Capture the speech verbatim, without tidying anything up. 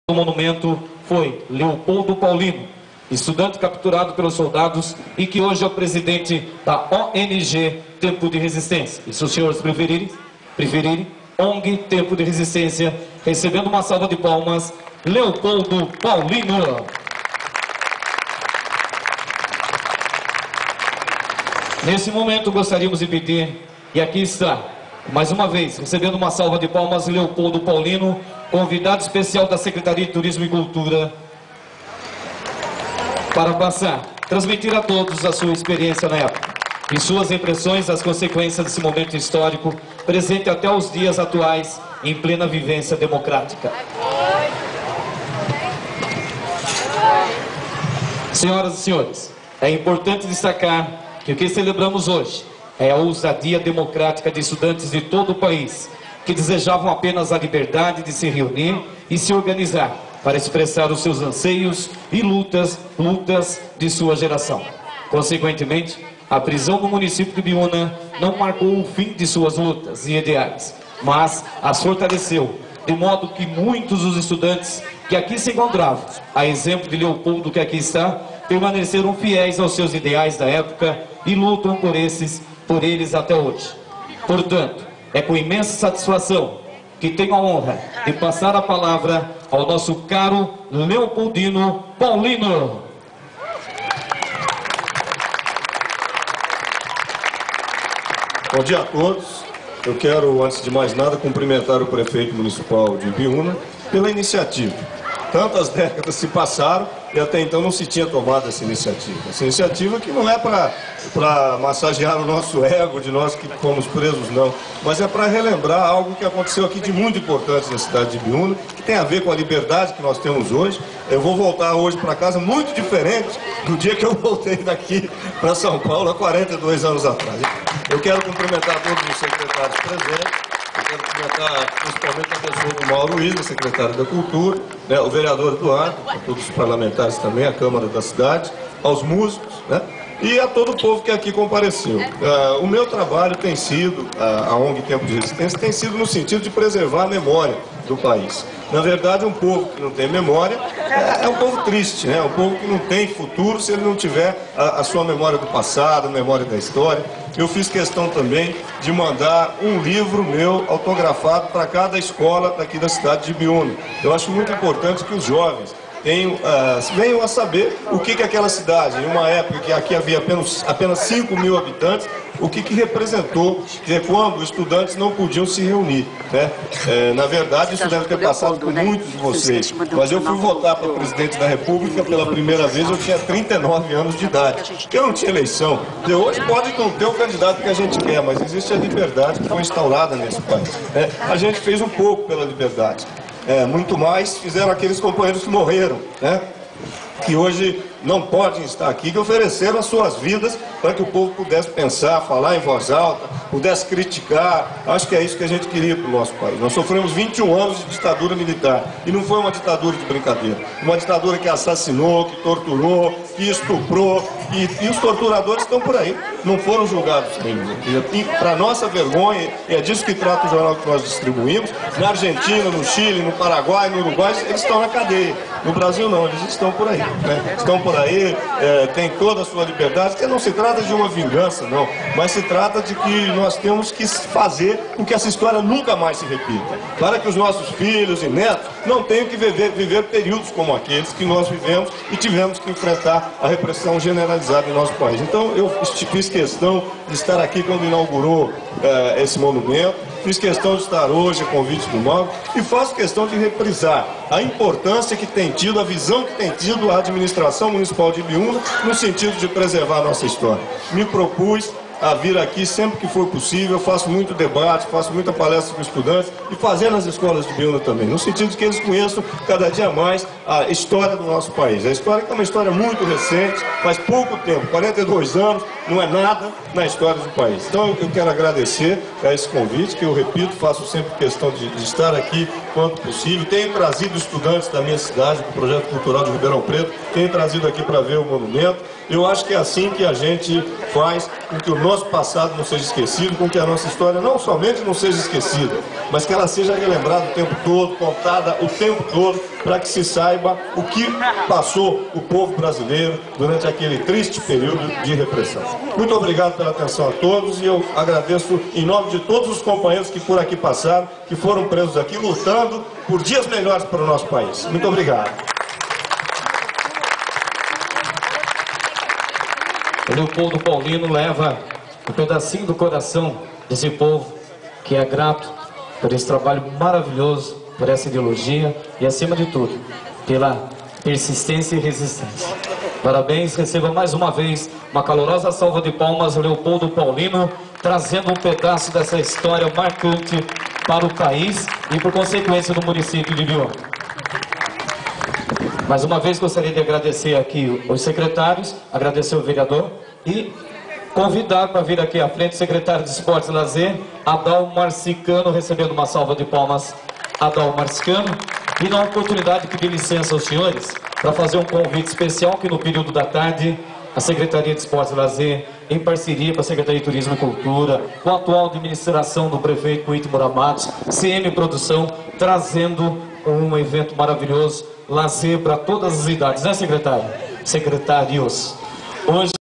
O monumento foi Leopoldo Paulino, estudante capturado pelos soldados e que hoje é o presidente da O N G Tempo de Resistência. E se os senhores preferirem, preferirem, O N G Tempo de Resistência, recebendo uma salva de palmas, Leopoldo Paulino. Nesse momento gostaríamos de pedir, e aqui está, mais uma vez, recebendo uma salva de palmas, Leopoldo Paulino, convidado especial da Secretaria de Turismo e Cultura, para passar, transmitir a todos a sua experiência na época e suas impressões das consequências desse momento histórico, presente até os dias atuais, em plena vivência democrática. Senhoras e senhores, é importante destacar que o que celebramos hoje é a ousadia democrática de estudantes de todo o país, que desejavam apenas a liberdade de se reunir e se organizar para expressar os seus anseios e lutas, lutas de sua geração. Consequentemente, a prisão no município de Ibiúna não marcou o fim de suas lutas e ideais, mas as fortaleceu, de modo que muitos dos estudantes que aqui se encontravam, a exemplo de Leopoldo que aqui está, permaneceram fiéis aos seus ideais da época e lutam por esses, por eles até hoje. Portanto, é com imensa satisfação que tenho a honra de passar a palavra ao nosso caro Leopoldino Paulino. Bom dia a todos. Eu quero, antes de mais nada, cumprimentar o prefeito municipal de Ibiúna pela iniciativa. Tantas décadas se passaram e até então não se tinha tomado essa iniciativa. Essa iniciativa que não é para massagear o nosso ego de nós que fomos presos, não. Mas é para relembrar algo que aconteceu aqui de muito importante na cidade de Ibiúna, que tem a ver com a liberdade que nós temos hoje. Eu vou voltar hoje para casa muito diferente do dia que eu voltei daqui para São Paulo há quarenta e dois anos atrás. Eu quero cumprimentar todos os secretários presentes. Eu quero cumprimentar principalmente a pessoa do Mauro Luiz, da secretária da Cultura, né, o vereador Eduardo, a todos os parlamentares também, a Câmara da cidade, aos músicos, né, e a todo o povo que aqui compareceu. Uh, o meu trabalho tem sido, uh, a O N G Tempo de Resistência, tem sido no sentido de preservar a memória do país. Na verdade, um povo que não tem memória é, é um povo triste, né? É um povo que não tem futuro se ele não tiver a, a sua memória do passado, a memória da história. Eu fiz questão também de mandar um livro meu autografado para cada escola daqui da cidade de Ibiúna. Eu acho muito importante que os jovens tenham, uh, venham a saber o que que aquela cidade, em uma época que aqui havia apenas, apenas cinco mil habitantes, o que que representou, que é quando os estudantes não podiam se reunir, né? É, na verdade, isso deve ter passado por muitos de vocês, mas eu fui votar para presidente da República pela primeira vez, eu tinha trinta e nove anos de idade, porque eu não tinha eleição. E hoje pode não ter o candidato que a gente quer, mas existe a liberdade que foi instaurada nesse país, né? A gente fez um pouco pela liberdade. É, muito mais fizeram aqueles companheiros que morreram, né? Que hoje não podem estar aqui, que ofereceram as suas vidas para que o povo pudesse pensar, falar em voz alta, pudesse criticar. Acho que é isso que a gente queria para o nosso país. Nós sofremos vinte e um anos de ditadura militar, e não foi uma ditadura de brincadeira. Uma ditadura que assassinou, que torturou, que estuprou, e, e os torturadores estão por aí, não foram julgados ainda. E para nossa vergonha, e é disso que trata o jornal que nós distribuímos, na Argentina, no Chile, no Paraguai, no Uruguai, eles estão na cadeia. No Brasil não, eles estão por aí, né? Estão por aí, é, tem toda a sua liberdade, que não se trata de uma vingança, não, mas se trata de que nós temos que fazer com que essa história nunca mais se repita, para que os nossos filhos e netos não tenham que viver, viver períodos como aqueles que nós vivemos e tivemos que enfrentar a repressão generalizada em nosso país. Então eu fiz questão de estar aqui quando inaugurou é, esse monumento, fiz questão de estar hoje a convite do Mauro e faço questão de reprisar a importância que tem tido, a visão que tem tido a administração municipal de Ibiúna no sentido de preservar a nossa história. Me propus a vir aqui sempre que for possível, faço muito debate, faço muita palestra com estudantes e fazer nas escolas de Ibiúna também, no sentido de que eles conheçam cada dia mais a história do nosso país. A história que é uma história muito recente, faz pouco tempo, quarenta e dois anos, não é nada na história do país. Então eu quero agradecer a esse convite, que eu repito, faço sempre questão de, de estar aqui quando possível. Tenho trazido estudantes da minha cidade, do Projeto Cultural de Ribeirão Preto, tenho trazido aqui para ver o monumento. Eu acho que é assim que a gente faz com que o nosso passado não seja esquecido, com que a nossa história não somente não seja esquecida, mas que ela seja relembrada o tempo todo, contada o tempo todo, para que se saiba o que passou o povo brasileiro durante aquele triste período de repressão. Muito obrigado pela atenção a todos e eu agradeço em nome de todos os companheiros que por aqui passaram, que foram presos aqui lutando por dias melhores para o nosso país. Muito obrigado. O Leopoldo Paulino leva um pedacinho do coração desse povo que é grato por esse trabalho maravilhoso, por essa ideologia e, acima de tudo, pela persistência e resistência. Parabéns, receba mais uma vez uma calorosa salva de palmas, Leopoldo Paulino, trazendo um pedaço dessa história marcante para o país e, por consequência, no município de Biúna. Mais uma vez gostaria de agradecer aqui os secretários, agradecer o vereador e convidar para vir aqui à frente o secretário de Esportes e Lazer, Adal Marcicano, recebendo uma salva de palmas, Adal Marcicano. E na oportunidade pedir licença aos senhores para fazer um convite especial que no período da tarde a Secretaria de Esportes e Lazer, em parceria com a Secretaria de Turismo e Cultura, com a atual administração do prefeito Cuito Muramatos, C M Produção, trazendo um evento maravilhoso, lazer para todas as idades, né, secretário? Secretários. Hoje